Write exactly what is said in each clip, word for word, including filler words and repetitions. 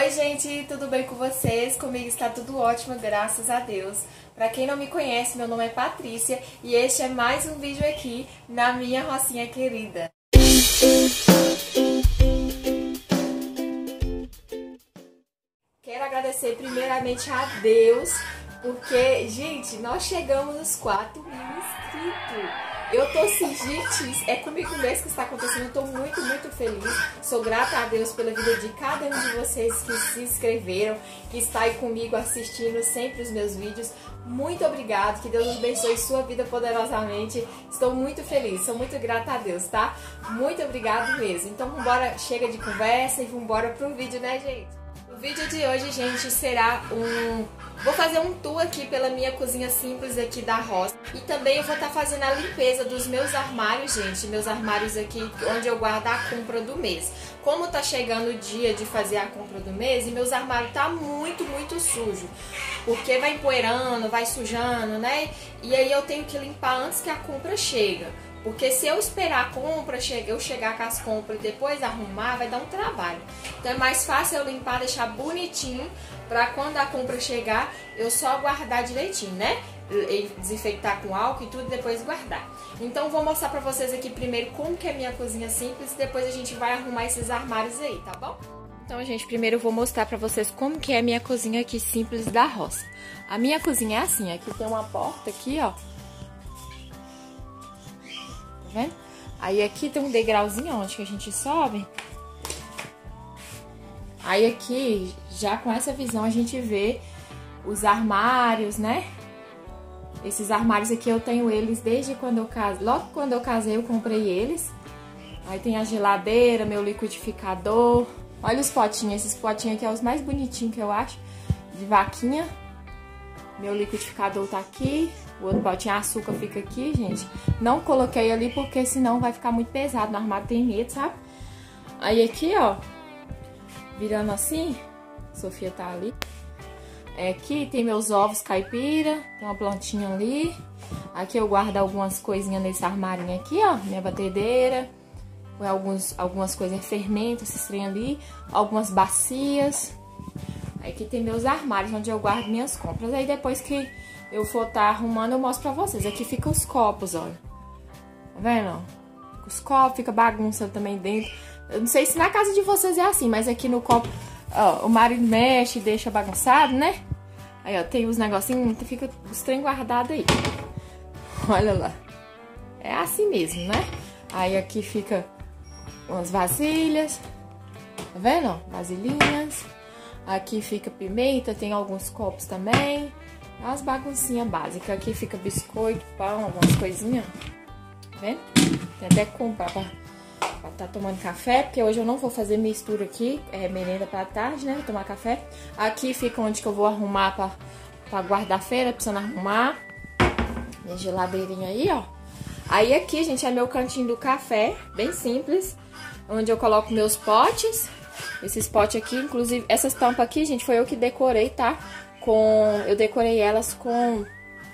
Oi gente, tudo bem com vocês? Comigo está tudo ótimo, graças a Deus. Pra quem não me conhece, meu nome é Patrícia e este é mais um vídeo aqui na minha rocinha querida. Quero agradecer primeiramente a Deus, porque, gente, nós chegamos nos quatro mil inscritos. Eu tô assim, gente, é comigo mesmo que está acontecendo, eu tô muito, muito feliz. Sou grata a Deus pela vida de cada um de vocês que se inscreveram, que está aí comigo assistindo sempre os meus vídeos. Muito obrigado, que Deus abençoe sua vida poderosamente. Estou muito feliz, sou muito grata a Deus, tá? Muito obrigado mesmo. Então, vambora, chega de conversa e vambora pro vídeo, né, gente? O vídeo de hoje, gente, será um... Vou fazer um tour aqui pela minha cozinha simples aqui da roça. E também eu vou estar fazendo a limpeza dos meus armários, gente. Meus armários aqui, onde eu guardo a compra do mês. Como tá chegando o dia de fazer a compra do mês, e meus armários tá muito, muito sujo. Porque vai empoeirando, vai sujando, né? E aí eu tenho que limpar antes que a compra chega. Porque se eu esperar a compra, eu chegar com as compras e depois arrumar, vai dar um trabalho. Então é mais fácil eu limpar, deixar bonitinho, pra quando a compra chegar, eu só guardar direitinho, né? E desinfectar com álcool e tudo, e depois guardar. Então vou mostrar pra vocês aqui primeiro como que é a minha cozinha simples, e depois a gente vai arrumar esses armários aí, tá bom? Então, gente, primeiro eu vou mostrar pra vocês como que é a minha cozinha aqui simples da roça. A minha cozinha é assim, aqui tem uma porta aqui, ó. Vendo? Aí aqui tem um degrauzinho onde que a gente sobe. Aí aqui, já com essa visão, a gente vê os armários, né? Esses armários aqui eu tenho eles desde quando eu casei. Logo quando eu casei eu comprei eles. Aí tem a geladeira, meu liquidificador. Olha os potinhos, esses potinhos aqui é os mais bonitinhos que eu acho. De vaquinha. Meu liquidificador tá aqui. O outro potinho de açúcar fica aqui, gente. Não coloquei ali porque senão vai ficar muito pesado. No armário tem medo, sabe? Aí aqui, ó. Virando assim. Sofia tá ali. É, aqui tem meus ovos caipira. Tem uma plantinha ali. Aqui eu guardo algumas coisinhas nesse armarinho aqui, ó. Minha batedeira. Alguns, algumas coisas, fermento, esses trem ali. Algumas bacias. Aqui tem meus armários onde eu guardo minhas compras. Aí depois que eu for estar arrumando, eu mostro pra vocês. Aqui ficam os copos, olha. Tá vendo? Os copos, fica bagunça também dentro. Eu não sei se na casa de vocês é assim, mas aqui no copo, ó, o marido mexe e deixa bagunçado, né? Aí, ó, tem os negocinhos, fica os trem guardados aí. Olha lá. É assim mesmo, né? Aí aqui fica umas vasilhas. Tá vendo, ó? Vasilhinhas. Aqui fica pimenta, tem alguns copos também. As baguncinhas básicas. Aqui fica biscoito, pão, algumas coisinhas. Tá vendo? Tem até que comprar pra, pra tá tomando café, porque hoje eu não vou fazer mistura aqui. É merenda pra tarde, né? Vou tomar café. Aqui fica onde que eu vou arrumar pra, pra guarda-feira, precisando arrumar. Minha geladeirinha aí, ó. Aí aqui, gente, é meu cantinho do café, bem simples. Onde eu coloco meus potes. Esses potes aqui, inclusive, essas tampas aqui, gente, foi eu que decorei, tá? Com, eu decorei elas com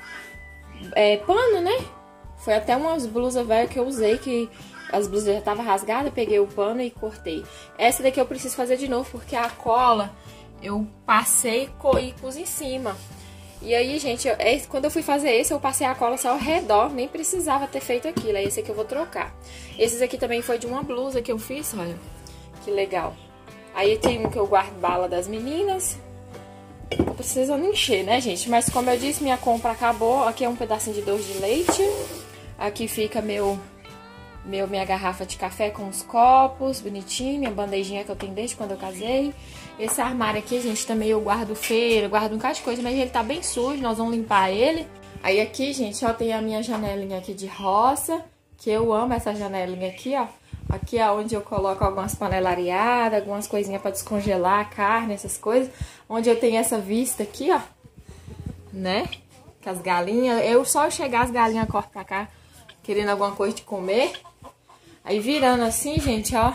é, pano, né? Foi até umas blusas velhas que eu usei, que as blusas já estavam rasgadas, peguei o pano e cortei. Essa daqui eu preciso fazer de novo, porque a cola eu passei e pus em cima. E aí, gente, eu, é, quando eu fui fazer esse, eu passei a cola só ao redor, nem precisava ter feito aquilo. É esse aqui eu vou trocar. Esses aqui também foi de uma blusa que eu fiz, olha, que legal. Aí tem um que eu guardo bala das meninas. Tô precisando encher, né, gente? Mas como eu disse, minha compra acabou. Aqui é um pedacinho de doce de leite. Aqui fica meu, meu, minha garrafa de café com os copos, bonitinho. Minha bandejinha que eu tenho desde quando eu casei. Esse armário aqui, gente, também eu guardo feira, guardo um bocado de coisa, mas ele tá bem sujo, nós vamos limpar ele. Aí aqui, gente, ó, tem a minha janelinha aqui de roça, que eu amo essa janelinha aqui, ó. Aqui é onde eu coloco algumas panelariadas, algumas coisinhas pra descongelar, carne, essas coisas. Onde eu tenho essa vista aqui, ó, né? Com as galinhas. Eu só chegar, as galinhas correm pra cá, querendo alguma coisa de comer. Aí virando assim, gente, ó,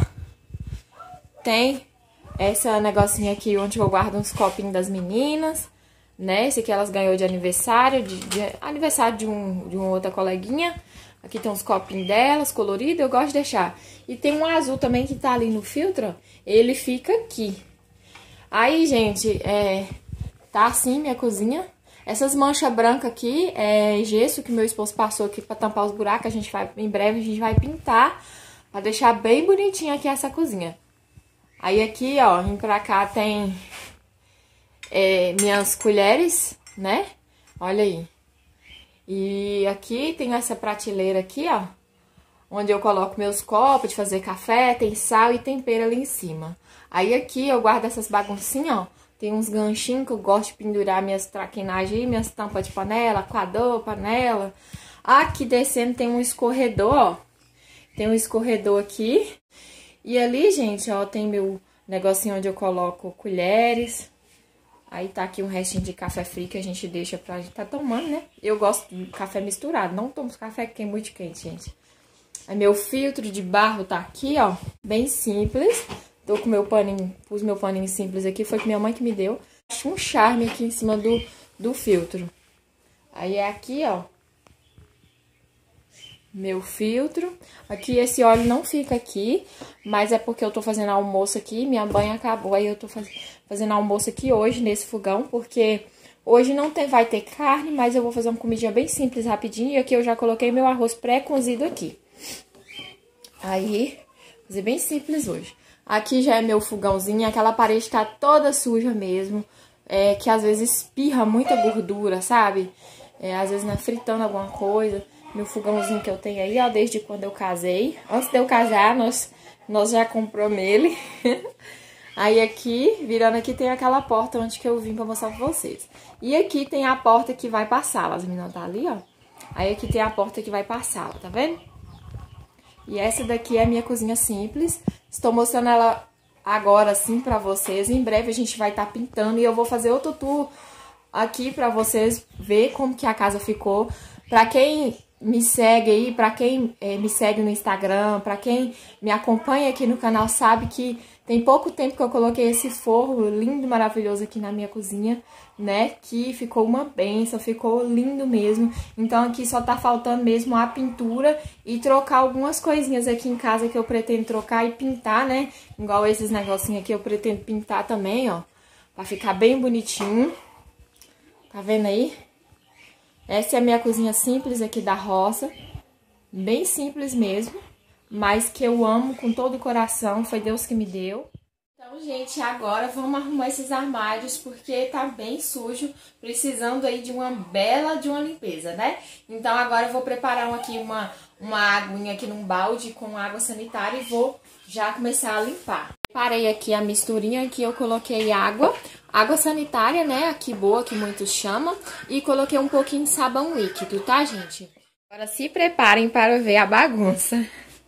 tem essa negocinho aqui onde eu guardo uns copinhos das meninas, né? Esse aqui elas ganhou de aniversário, de, de aniversário de, um, de uma outra coleguinha. Aqui tem uns copinhos delas, coloridos, eu gosto de deixar. E tem um azul também que tá ali no filtro, ele fica aqui. Aí, gente, é, tá assim minha cozinha. Essas manchas brancas aqui é gesso que meu esposo passou aqui pra tampar os buracos. A gente vai, em breve, a gente vai pintar pra deixar bem bonitinha aqui essa cozinha. Aí aqui, ó, vim pra cá tem é, minhas colheres, né? Olha aí. E aqui tem essa prateleira aqui, ó, onde eu coloco meus copos de fazer café, tem sal e tempero ali em cima. Aí aqui eu guardo essas baguncinhas, ó. Tem uns ganchinhos que eu gosto de pendurar minhas traquinagens aí, minhas tampas de panela, coador, panela. Aqui descendo tem um escorredor, ó. Tem um escorredor aqui. E ali, gente, ó, tem meu negocinho onde eu coloco colheres. Aí tá aqui um restinho de café frio que a gente deixa pra gente tá tomando, né? Eu gosto de café misturado, não tomo café que é muito quente, gente. Aí meu filtro de barro tá aqui, ó, bem simples. Tô com meu paninho, pus meu paninho simples aqui, foi que minha mãe que me deu. Acho um charme aqui em cima do, do filtro. Aí é aqui, ó, meu filtro. Aqui esse óleo não fica aqui, mas é porque eu tô fazendo almoço aqui, minha banha acabou. Aí eu tô faz, fazendo almoço aqui hoje, nesse fogão, porque hoje não tem, vai ter carne, mas eu vou fazer uma comidinha bem simples, rapidinho. E aqui eu já coloquei meu arroz pré-cozido aqui. Aí, fazer bem simples hoje. Aqui já é meu fogãozinho, aquela parede tá toda suja mesmo, é, que às vezes espirra muita gordura, sabe? É, às vezes, né, fritando alguma coisa. Meu fogãozinho que eu tenho aí, ó, desde quando eu casei. Antes de eu casar, nós, nós já compramos ele. Aí aqui, virando aqui, tem aquela porta onde que eu vim pra mostrar pra vocês. E aqui tem a porta que vai pra sala, as meninas tá ali, ó. Aí aqui tem a porta que vai pra sala, tá vendo? E essa daqui é a minha cozinha simples. Estou mostrando ela agora, assim, pra vocês. Em breve a gente vai estar tá pintando e eu vou fazer outro tour aqui pra vocês ver como que a casa ficou. Pra quem me segue aí, pra quem é, me segue no Instagram, pra quem me acompanha aqui no canal, sabe que tem pouco tempo que eu coloquei esse forro lindo e maravilhoso aqui na minha cozinha, né? Que ficou uma benção, ficou lindo mesmo. Então aqui só tá faltando mesmo a pintura e trocar algumas coisinhas aqui em casa que eu pretendo trocar e pintar, né? Igual esses negocinhos aqui eu pretendo pintar também, ó. Pra ficar bem bonitinho. Tá vendo aí? Essa é a minha cozinha simples aqui da roça. Bem simples mesmo. Mas que eu amo com todo o coração, foi Deus que me deu. Então, gente, agora vamos arrumar esses armários, porque tá bem sujo, precisando aí de uma bela de uma limpeza, né? Então, agora eu vou preparar aqui uma, uma aguinha aqui num balde com água sanitária e vou já começar a limpar. Preparei aqui a misturinha que eu coloquei água, água sanitária, né? Aqui boa, que muitos chamam, e coloquei um pouquinho de sabão líquido, tá, gente? Agora se preparem para ver a bagunça.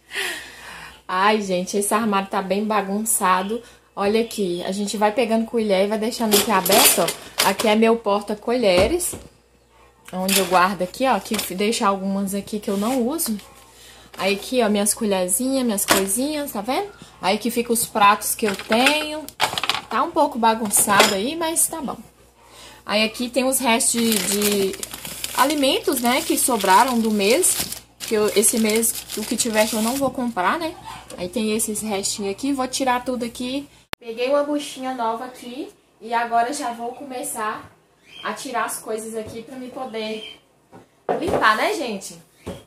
Ai, gente, esse armário tá bem bagunçado. Olha aqui, a gente vai pegando colher e vai deixando aqui aberto, ó. Aqui é meu porta-colheres, onde eu guardo aqui, ó. Aqui, deixar algumas aqui que eu não uso. Aí aqui, ó, minhas colherzinhas, minhas coisinhas, tá vendo? Aí aqui fica os pratos que eu tenho. Tá um pouco bagunçado aí, mas tá bom. Aí aqui tem os restos de, de alimentos, né, que sobraram do mês. Que eu, esse mês, o que tiver que eu não vou comprar, né? Aí tem esses restinhos aqui, vou tirar tudo aqui. Peguei uma buchinha nova aqui e agora já vou começar a tirar as coisas aqui pra me poder limpar, né, gente?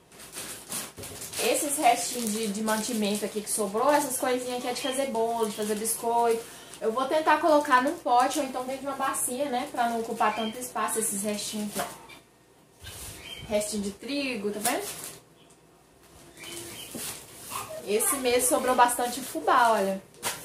Esses restinhos de, de mantimento aqui que sobrou, essas coisinhas aqui é de fazer bolo, de fazer biscoito. Eu vou tentar colocar num pote ou então dentro de uma bacia, né? Pra não ocupar tanto espaço esses restinhos aqui, ó. Restinho de trigo, tá vendo? Esse mês sobrou bastante fubá, olha.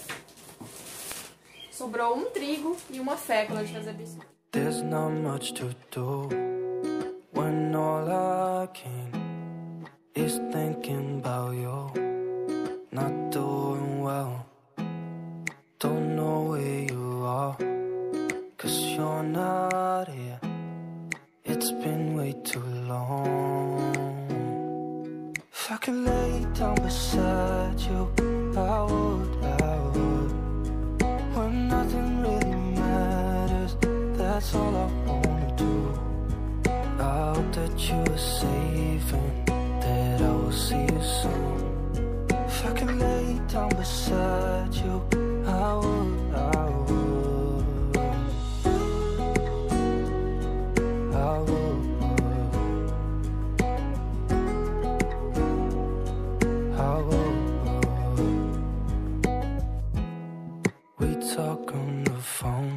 Sobrou um trigo e uma fécula de fazer biscoito. There's not much to do when all I can is thinking about you. Not doing well, don't know where you are, cause you're not here. It's been way too long. If I could lay down beside you, I would, I would. When nothing really matters, that's all I wanna do. I hope that you are safe and that I will see you soon. If I could lay down beside you, I would, I would. talk on the phone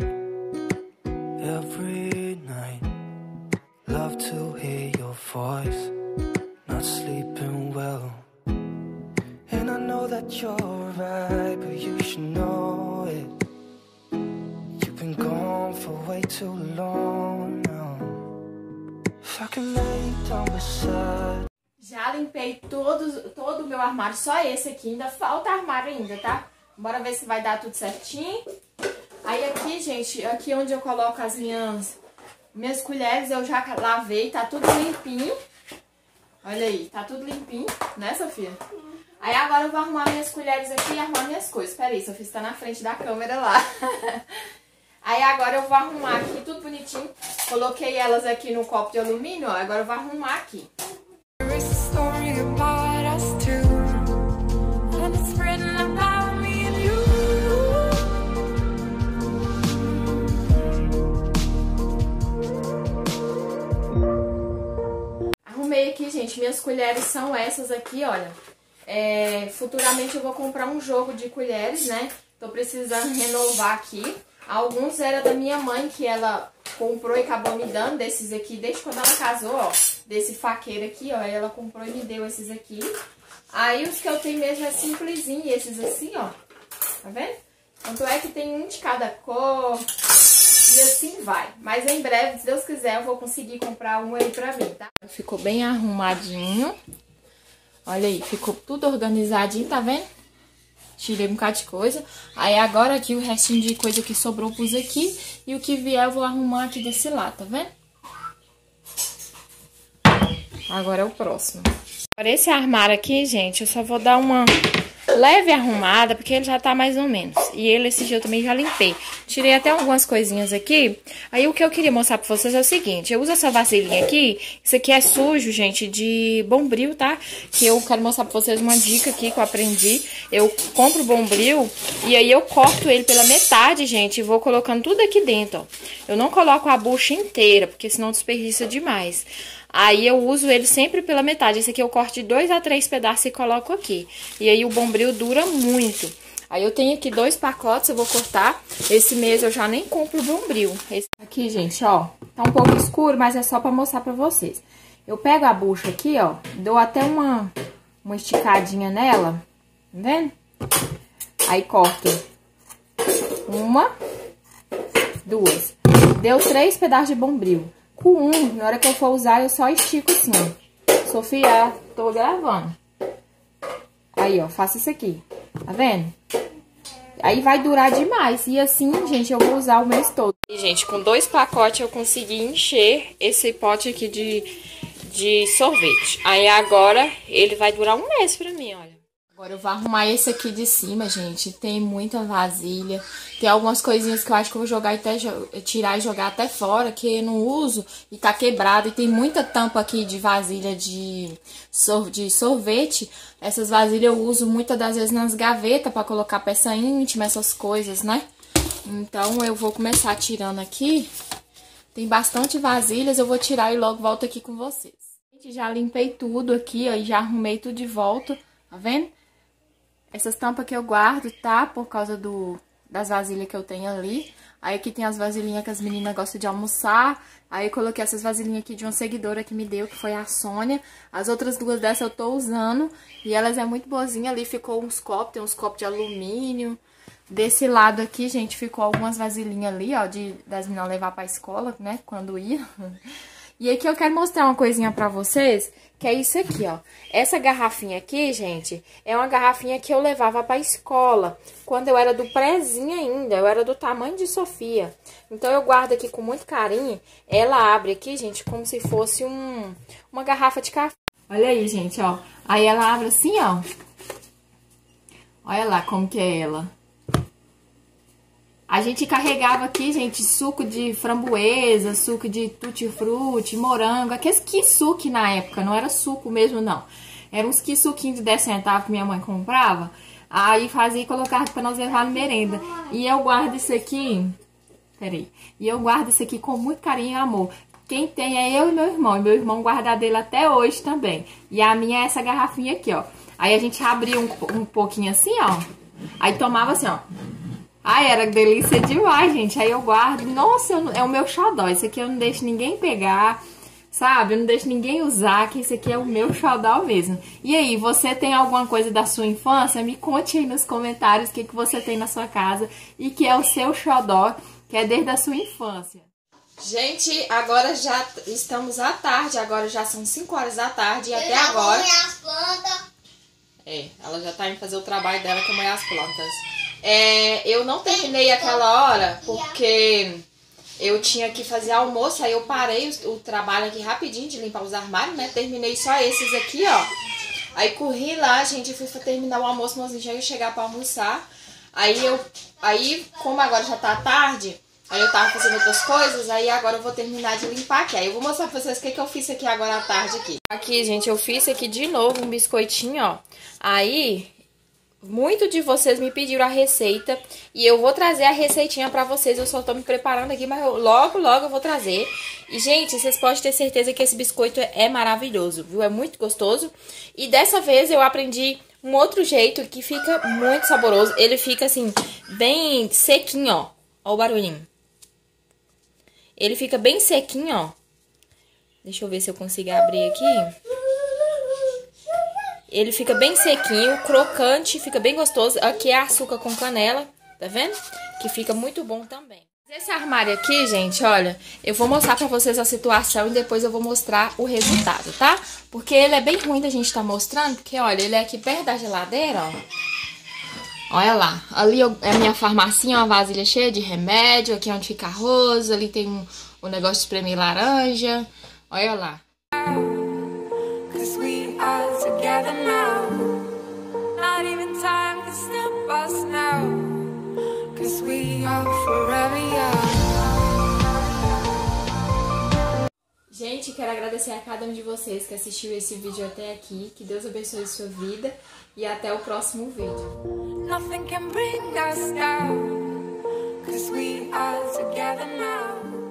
every night. Love to hear your voice. Not sleeping well. And I know that you're right, but you should know it. You've been gone for way too long now. If I can lay down beside. Já limpei todos, todo o meu armário, só esse aqui. Ainda falta armário ainda, tá? Bora ver se vai dar tudo certinho. Aí aqui, gente, aqui onde eu coloco as minhas, minhas colheres, eu já lavei, tá tudo limpinho. Olha aí, tá tudo limpinho, né, Sofia? Aí agora eu vou arrumar minhas colheres aqui e arrumar minhas coisas. Pera aí, Sofia, você tá na frente da câmera lá. Aí agora eu vou arrumar aqui tudo bonitinho. Coloquei elas aqui no copo de alumínio, ó. Agora eu vou arrumar aqui. Arrumei aqui, gente. Minhas colheres são essas aqui, olha. É, futuramente eu vou comprar um jogo de colheres, né? Tô precisando renovar aqui. Alguns era da minha mãe, que ela comprou e acabou me dando desses aqui, desde quando ela casou, ó. Desse faqueiro aqui, ó. Aí ela comprou e me deu esses aqui. Aí os que eu tenho mesmo é simplesinho, esses assim, ó. Tá vendo? Tanto é que tem um de cada cor. E assim vai. Mas em breve, se Deus quiser, eu vou conseguir comprar um aí pra mim, tá? Ficou bem arrumadinho. Olha aí, ficou tudo organizadinho, tá vendo? Tirei um bocado de coisa. Aí agora aqui o restinho de coisa que sobrou pus aqui. E o que vier eu vou arrumar aqui desse lado, tá vendo? Agora é o próximo. Agora esse armário aqui, gente, eu só vou dar uma leve arrumada, porque ele já tá mais ou menos. E ele esse dia eu também já limpei. Tirei até algumas coisinhas aqui. Aí o que eu queria mostrar pra vocês é o seguinte. Eu uso essa vasilhinha aqui. Isso aqui é sujo, gente, de Bombril, tá? Que eu quero mostrar pra vocês uma dica aqui que eu aprendi. Eu compro o Bombril e aí eu corto ele pela metade, gente. E vou colocando tudo aqui dentro, ó. Eu não coloco a bucha inteira, porque senão desperdiça demais. Aí eu uso ele sempre pela metade. Esse aqui eu corto de dois a três pedaços e coloco aqui. E aí o Bombril dura muito. Aí eu tenho aqui dois pacotes, eu vou cortar. Esse mês eu já nem compro o Bombril. Esse aqui, gente, ó, tá um pouco escuro, mas é só pra mostrar pra vocês. Eu pego a bucha aqui, ó, dou até uma, uma esticadinha nela, tá vendo? Aí corto uma, duas. Deu três pedaços de Bombril. Com um, na hora que eu for usar, eu só estico assim, ó. Sofia, tô gravando. Aí, ó, faço isso aqui. Tá vendo? Aí vai durar demais. E assim, gente, eu vou usar o mês todo. E, gente, com dois pacotes eu consegui encher esse pote aqui de, de sorvete. Aí agora ele vai durar um mês pra mim, olha. Agora eu vou arrumar esse aqui de cima, gente. Tem muita vasilha. Tem algumas coisinhas que eu acho que eu vou jogar até, tirar e jogar até fora, que eu não uso e tá quebrado. E tem muita tampa aqui de vasilha de, sor de sorvete. Essas vasilhas eu uso muitas das vezes nas gavetas pra colocar peça íntima, essas coisas, né? Então eu vou começar tirando aqui. Tem bastante vasilhas, eu vou tirar e logo volto aqui com vocês. Gente, já limpei tudo aqui, ó, e já arrumei tudo de volta, tá vendo? Essas tampas que eu guardo, tá? Por causa do, das vasilhas que eu tenho ali. Aí aqui tem as vasilhinhas que as meninas gostam de almoçar. Aí eu coloquei essas vasilhinhas aqui de uma seguidora que me deu, que foi a Sônia. As outras duas dessas eu tô usando. E elas é muito boazinha. Ali ficou uns copos, tem uns copos de alumínio. Desse lado aqui, gente, ficou algumas vasilhinhas ali, ó, de, das meninas levar pra escola, né? Quando ia. E aqui eu quero mostrar uma coisinha pra vocês, que é isso aqui, ó. Essa garrafinha aqui, gente, é uma garrafinha que eu levava pra escola, quando eu era do prézinho ainda, eu era do tamanho de Sofia. Então eu guardo aqui com muito carinho. Ela abre aqui, gente, como se fosse um, uma garrafa de café. Olha aí, gente, ó. Aí ela abre assim, ó. Olha lá como que é ela. A gente carregava aqui, gente, suco de framboesa, suco de tutti-frutti, morango, aqueles kisuke na época, não era suco mesmo, não. Era uns kisuquinhos de dez centavos que minha mãe comprava, aí fazia e colocava pra nós levar no merenda. E eu guardo isso aqui, peraí, e eu guardo isso aqui com muito carinho e amor. Quem tem é eu e meu irmão, e meu irmão guarda dele até hoje também. E a minha é essa garrafinha aqui, ó. Aí a gente abria um, um pouquinho assim, ó, aí tomava assim, ó. Ai, era delícia demais, gente. Aí eu guardo. Nossa, eu não... é o meu xodó. Isso aqui eu não deixo ninguém pegar, sabe? Eu não deixo ninguém usar, que isso aqui é o meu xodó mesmo. E aí, você tem alguma coisa da sua infância? Me conte aí nos comentários o que, que você tem na sua casa e que é o seu xodó, que é desde a sua infância. Gente, agora já estamos à tarde, agora já são cinco horas da tarde e eu até agora... as plantas. É, ela já tá indo fazer o trabalho dela, que é molhar as plantas. É, eu não terminei aquela hora porque eu tinha que fazer almoço, aí eu parei o, o trabalho aqui rapidinho de limpar os armários, né? Terminei só esses aqui, ó. Aí corri lá, gente, fui terminar o almoço, mas já ia chegar pra almoçar. Aí eu, aí como agora já tá tarde, aí eu tava fazendo outras coisas, aí agora eu vou terminar de limpar aqui. Aí eu vou mostrar pra vocês o que, que eu fiz aqui agora à tarde aqui. Aqui, gente, eu fiz aqui de novo um biscoitinho, ó. Aí... muito de vocês me pediram a receita e eu vou trazer a receitinha pra vocês. Eu só tô me preparando aqui, mas eu, logo, logo eu vou trazer. E, gente, vocês podem ter certeza que esse biscoito é maravilhoso, viu? É muito gostoso. E dessa vez eu aprendi um outro jeito que fica muito saboroso. Ele fica, assim, bem sequinho, ó. Ó o barulhinho. Ele fica bem sequinho, ó. Deixa eu ver se eu consigo abrir aqui. Ele fica bem sequinho, crocante, fica bem gostoso. Aqui é açúcar com canela, tá vendo? Que fica muito bom também. Esse armário aqui, gente, olha, eu vou mostrar pra vocês a situação e depois eu vou mostrar o resultado, tá? Porque ele é bem ruim da gente tá mostrando, porque, olha, ele é aqui perto da geladeira, ó. Olha lá, ali é a minha farmacinha, uma vasilha cheia de remédio, aqui é onde fica arroz, ali tem um, um negócio de espremer laranja, olha lá. Together now, not even time can stop us now, 'cause we are forever young. Gente, quero agradecer a cada um de vocês que assistiu esse vídeo até aqui, que Deus abençoe sua vida e até o próximo vídeo. Nothing can bring us down, 'cause we are together now.